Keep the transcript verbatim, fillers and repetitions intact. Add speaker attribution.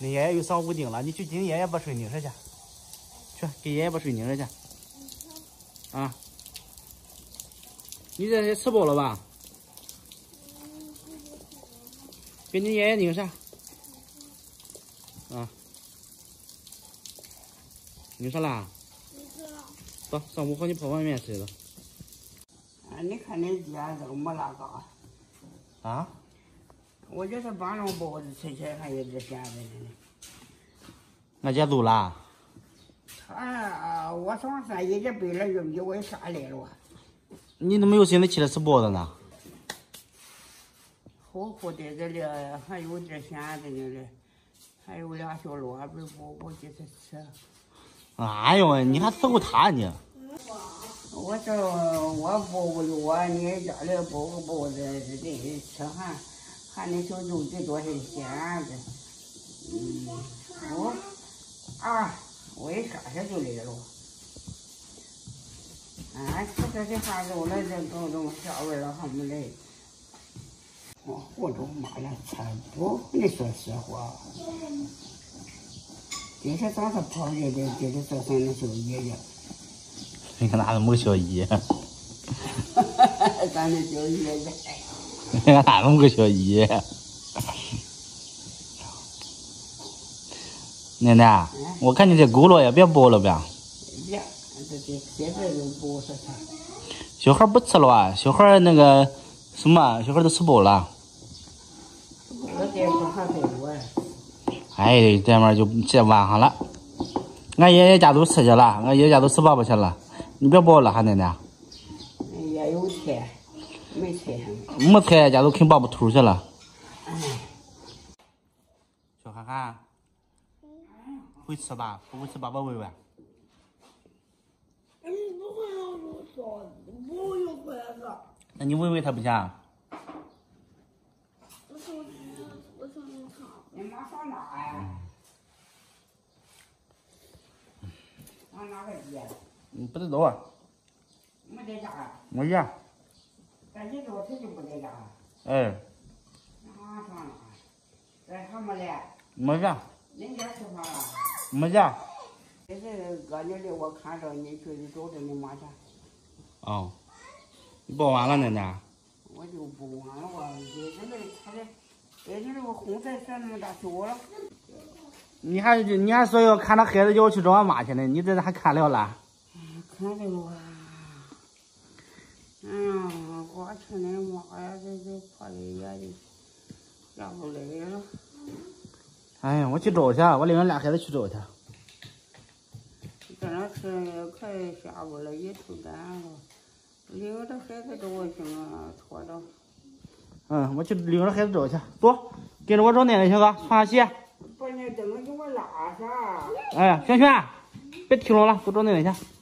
Speaker 1: 那爷爷又上屋顶了，你去给爷爷把水拧上去，去给爷爷把水拧上去。啊，你这吃饱了吧？给你爷爷拧上。啊，拧上啦？走，上屋和你泡碗面吃了。
Speaker 2: 啊，你看你家这个没那个。
Speaker 1: 啊？
Speaker 2: 我就是把那包子吃起来还有点咸的呢。
Speaker 1: 俺家走了。
Speaker 2: 他我上山一直背了玉米，我也下来了。
Speaker 1: 你怎么有心思起来吃包子呢？
Speaker 2: 厚厚的这里还有点咸的呢，还有俩小萝卜，我我给他吃。
Speaker 1: 哎呦喂，你还伺候他呢？
Speaker 2: 我这我包不了啊，你家里包个包子得吃还还那小肉最多是咸的。嗯，我啊，我一下下就来了。哎，吃这些饭肉了，这各种香味了还没来。我活着妈了，才不，你说实话。今天早上跑去的，今天早上那小姨爷。
Speaker 1: 你看哪那么个小姨？
Speaker 2: 咱那小姨爷。
Speaker 1: 你看哪那么个小姨？奶奶，嗯、我看你这够了，也别包了呗。
Speaker 2: 别，这这现在就不是啥。
Speaker 1: 小孩不吃了啊，小孩那个什么，小孩都吃饱了。
Speaker 2: 我这不还给我。
Speaker 1: 哎，这面就这晚上了。俺爷爷家都吃去了，俺爷爷家都吃粑粑去了。你别包了哈，奶奶。
Speaker 2: 也有菜，没菜。
Speaker 1: 没菜，家都啃粑粑头去了。小涵涵，会吃吧？不会吃粑粑喂喂。
Speaker 2: 你不会让我烧，不用筷子。
Speaker 1: 那你喂喂他不行？
Speaker 2: 我上我上那场。你妈上哪呀？上哪个街？
Speaker 1: 嗯，不知道啊。
Speaker 2: 没在家啊？
Speaker 1: 没家。
Speaker 2: 咱一早他就不在家。
Speaker 1: 哎。
Speaker 2: 那上哪？在还没来。
Speaker 1: 没家。
Speaker 2: 人家吃饭了。
Speaker 1: 没家。
Speaker 2: 这是搁那里，我看着你去找着你妈去。
Speaker 1: 哦。你包完了，奶奶。
Speaker 2: 我就不完了，我这这个他的，这这个红菜算那么大小了。
Speaker 1: 你还你还说要看他孩子要去找俺妈去呢，你这还看了了？
Speaker 2: 看了啊。嗯，我去你妈呀，这这怕的也的下不来了。
Speaker 1: 哎呀，我去找去，我领着俩孩子去找去。
Speaker 2: 在那吃快下午了，也出干了。领着孩子找行啊，拖着。
Speaker 1: 嗯，我去领着孩子找去，走，跟着我找奶奶去吧，穿鞋。
Speaker 2: 把那灯给我拉上。
Speaker 1: 哎呀，轩轩，别提了了，都找奶奶去。